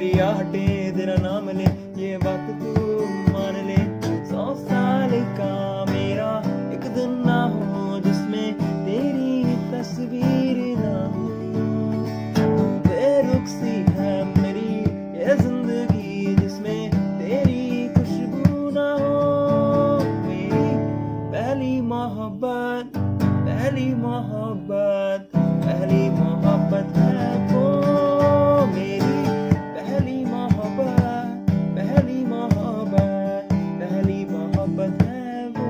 मेरी आहटे तेरा नाम ले, ये बात तू मान ले। 100 साल का मेरा एक दिन ना हो जिसमें तेरी तस्वीर ना हो। बेरुख सी है मेरी ये जिंदगी जिसमें तेरी खुशबू ना हो। मेरी पहली मोहब्बत, पहली मोहब्बत, पहली मोहब्बत है वो। मेरी पहली मोहब्बत, पहली मोहब्बत, पहली मोहब्बत है वो।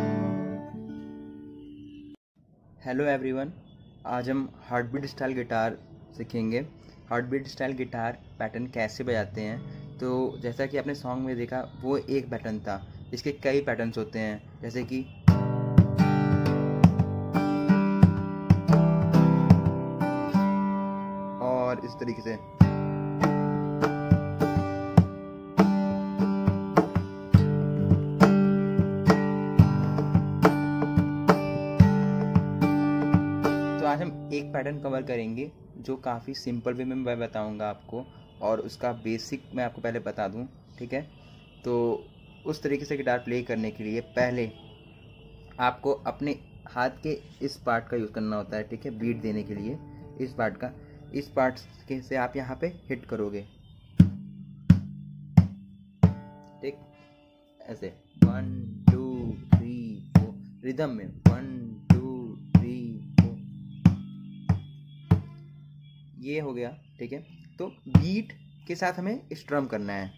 हेलो एवरीवन, आज हम हार्टबीट स्टाइल गिटार सीखेंगे। हार्टबीट स्टाइल गिटार पैटर्न कैसे बजाते हैं। तो जैसा कि आपने सॉन्ग में देखा वो एक पैटर्न था, इसके कई पैटर्न्स होते हैं जैसे कि और इस तरीके से। तो आज हम एक पैटर्न कवर करेंगे जो काफ़ी सिंपल वे में मैं बताऊंगा आपको, और उसका बेसिक मैं आपको पहले बता दूं, ठीक है। तो उस तरीके से गिटार प्ले करने के लिए पहले आपको अपने हाथ के इस पार्ट का यूज़ करना होता है, ठीक है। बीट देने के लिए इस पार्ट का, इस पार्ट के से आप यहाँ पे हिट करोगे, ठीक, ऐसे 1 2 3 4 रिदम में 1 2 3 4 ये हो गया, ठीक है। तो बीट के साथ हमें स्ट्रम करना है।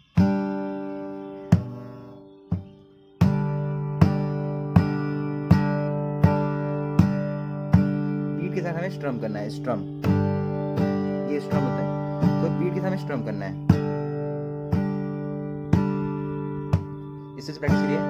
बीट के साथ हमें स्ट्रम करना है, स्ट्रम, ये स्ट्रम होता है, तो बीट के साथ हमें स्ट्रम करना है। इससे प्रैक्टिस करिए।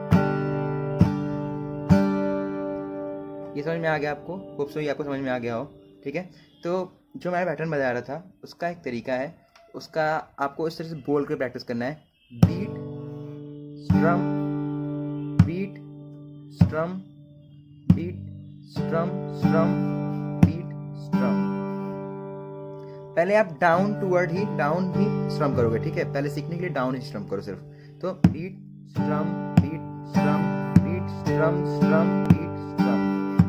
ये समझ में आ गया आपको? होप सो ये आपको समझ में आ गया हो, ठीक है। तो जो मैं पैटर्न बता रहा था उसका एक तरीका है, उसका आपको इस तरह से बोल कर प्रैक्टिस करना है। Beat strum, beat strum, beat strum, strum, beat strum. पहले आप डाउन टूवर्ड ही स्ट्रम करोगे, ठीक है। पहले सीखने के लिए डाउन ही स्ट्रम करो सिर्फ। तो beat strum, beat strum, beat strum, strum, beat strum.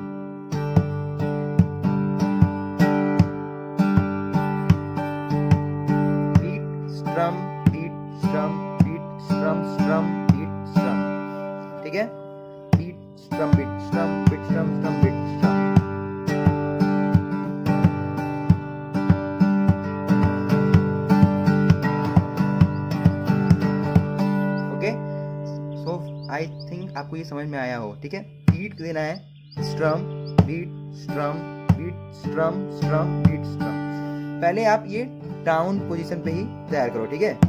Beat strum, beat strum, beat strum, strum, beat strum, ठीक है। Beat strum, beat strum, beat strum, strum, beat strum. I think आपको ये समझ में आया हो, ठीक है। बीट देना है, strum, beat strum, beat strum, strum, beat strum. पहले आप ये डाउन पोजीशन पे ही तैयार करो, ठीक है।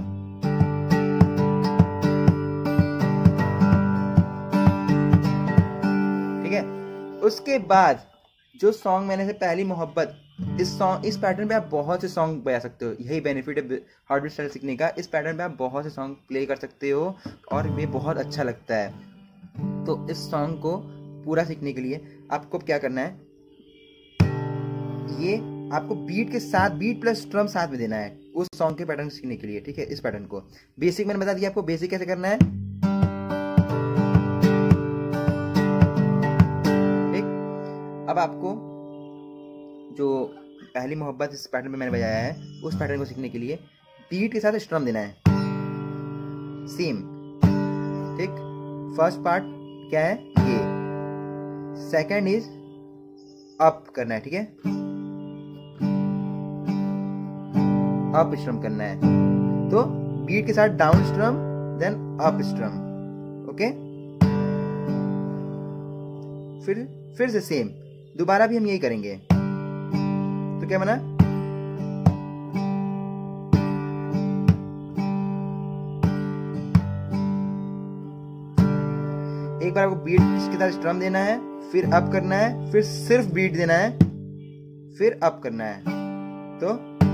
ठीक है, उसके बाद जो सॉन्ग मैंने से पहली मोहब्बत, इस पैटर्न पे आप बहुत से सॉन्ग बजा सकते हो। यही बेनिफिट है हार्टबीट स्टाइल सीखने का। इस पैटर्न पे आप बहुत से सॉन्ग प्ले कर सकते हो और ये बहुत अच्छा लगता है। तो इस सॉन्ग को पूरा सीखने के लिए आपको क्या करना है, ये आपको बीट के साथ, बीट प्लस स्ट्रम साथ में देना है उस सॉन्ग के पैटर्न सीखने के लिए, ठीक है। इस पैटर्न को बेसिक मैंने बता दिया आपको, बेसिक कैसे करना है, ठीक। अब आपको जो पहली मोहब्बत इस पैटर्न में मैंने बजाया है, उस पैटर्न को सीखने के लिए बीट के साथ स्ट्रम देना है, सेम, ठीक। फर्स्ट पार्ट क्या है, ये। सेकंड इज अप करना है, ठीक है। अप स्ट्रम करना है, तो बीट के साथ down strum then up strum, okay. फिर से सेम, दोबारा भी हम यही करेंगे। तो क्या बना, एक बार आपको बीट के साथ स्ट्रम देना है, फिर अप करना है, फिर सिर्फ बीट देना है, फिर अप करना है। तो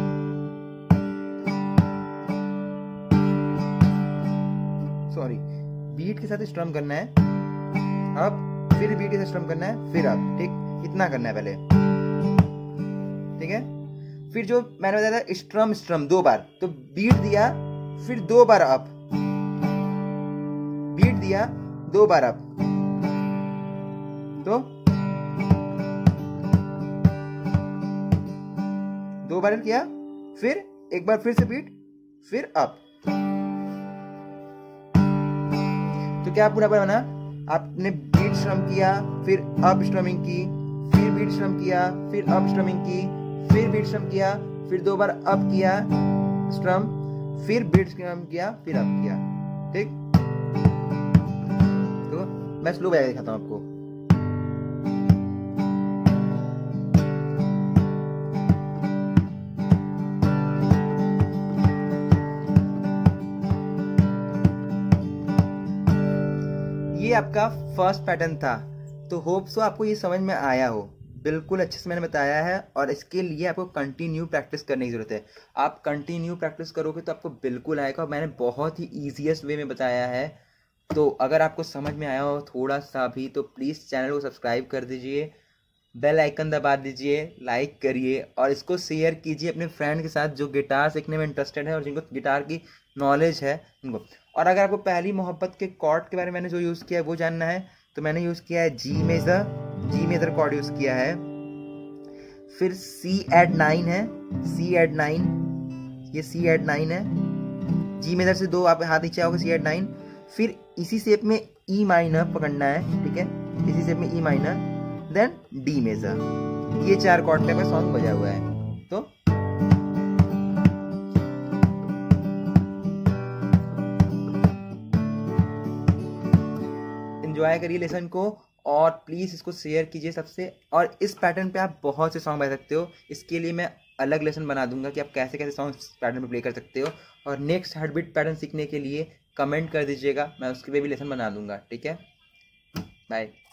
सॉरी, बीट के साथ स्ट्रम करना है, अप, फिर बीट के साथ स्ट्रम करना है, फिर अप, ठीक। इतना करना है पहले, ठीक है। फिर जो मैंने बताया था स्ट्रम स्ट्रम 2 बार, तो बीट दिया फिर 2 बार अप, बीट दिया 2 बार अप, तो 2 बार किया, फिर एक बार फिर से बीट, फिर अप। तो क्या पूरा बना, आपने बीट स्ट्रम किया, फिर अप स्ट्रमिंग की, फिर बीट स्ट्रम किया, फिर अप स्ट्रमिंग की, फिर बीट स्ट्रम किया, फिर 2 बार अप किया स्ट्रम, फिर बीट स्ट्रम किया, फिर अप किया। ठीक, तो मैं स्लो बजा के दिखाता हूं आपको। ये आपका फर्स्ट पैटर्न था, तो होप सो आपको ये समझ में आया हो। बिल्कुल अच्छे से मैंने बताया है, और इसके लिए आपको कंटिन्यू प्रैक्टिस करने की ज़रूरत है। आप कंटिन्यू प्रैक्टिस करोगे तो आपको बिल्कुल आएगा, और मैंने बहुत ही ईजीएस्ट वे में बताया है। तो अगर आपको समझ में आया हो थोड़ा सा भी, तो प्लीज़ चैनल को सब्सक्राइब कर दीजिए, बेल आइकन दबा दीजिए, लाइक करिए, और इसको शेयर कीजिए अपने फ्रेंड के साथ जो गिटार सीखने में इंटरेस्टेड है और जिनको गिटार की नॉलेज है उनको। और अगर आपको पहली मोहब्बत के कॉर्ड के बारे में मैंने जो यूज़ किया है वो जानना है, तो मैंने यूज़ किया है जी मेजर कॉर्ड यूज़ किया है, फिर सी एड 9 है, सी एड 9, ये सी एड 9 है, जी मेजर से 2 आप हाथ नीचे आओगे, सी एड 9, फिर इसी शेप में ई माइनर पकड़ना है, ठीक है, इसी शेप में E minor, then D major. ये 4 कॉर्ड पे सॉन्ग बजा हुआ है। तो एंजॉय करिए लेसन को, और प्लीज़ इसको शेयर कीजिए सबसे। और इस पैटर्न पे आप बहुत से सॉन्ग बजा सकते हो, इसके लिए मैं अलग लेसन बना दूंगा कि आप कैसे कैसे सॉन्ग इस पैटर्न पे प्ले कर सकते हो। और नेक्स्ट हार्टबीट पैटर्न सीखने के लिए कमेंट कर दीजिएगा, मैं उसके लिए भी लेसन बना दूंगा। ठीक है, बाय।